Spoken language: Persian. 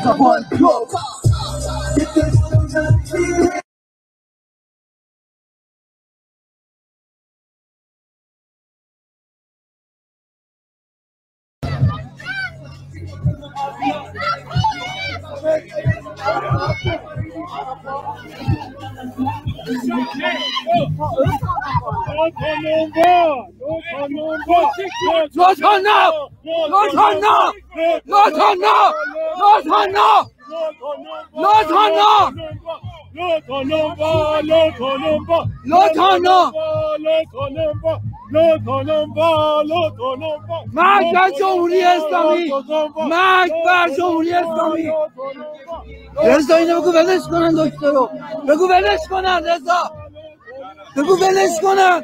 مرگ بر جمهوری اسلامی، مرگ بر جمهوری اسلامی. رضا اینو بگو ولش کنن، دکتر رو بگو ولش کنن، رضا بگو ولش کنن.